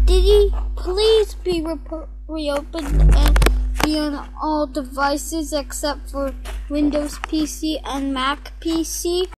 Diddy, please be reopened and be on all devices except for Windows PC and Mac PC.